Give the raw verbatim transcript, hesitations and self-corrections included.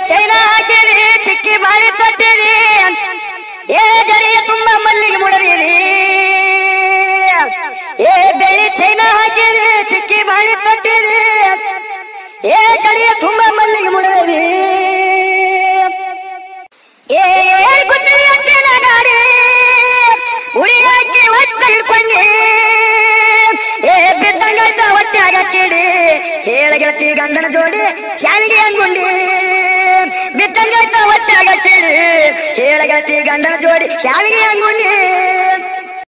China ಹಾಕಿರಿ ಚಿಕ್ಕಿ ಬಾಳಿ ತೊಟ್ಟಿರಿ ಏ ಜರಿಯ ತುಂಬ ಮಲ್ಲಿಗೆ ಮುಡದಿರಿ ಏ ಬೆಳಿ ಚೈನಾ ಹಾಕಿರಿ ಚಿಕ್ಕಿ ಬಾಳಿ ತೊಟ್ಟಿರಿ ಏ ಜರಿಯ ತುಂಬ ಮಲ್ಲಿಗೆ ಮುಡದಿರಿ ಏ ಗುದ್ದಲಿ ಹತ್ತಿನ ಗಾಡಿ ಉಳಿ ಹಾಕಿ ಒತ್ತ ಹಿಡ್ಕೊಂಡಿ ಏ ಬಿದ್ದಂಗಾಯ್ತ ಹೊಟ್ಟೆ ಆಗಟ್ಟಿಡಿ ಹೇಳ ಗೆಳತಿ ಗಂಡನ ಜೋಡಿ ಶಾನಿಗೆ ಅಂಗುಂಡಿ ಬಿದ್ದಂಗಾಯ್ತ ಹೊಟ್ಟೆ ಆಗಟ್ಟಿಡಿ ಹೇಳ ಗೆಳತಿ ಗಂಡನ ಜೋಡಿ ಶಾನಿಗೆ ಅಂಗುಂಡಿ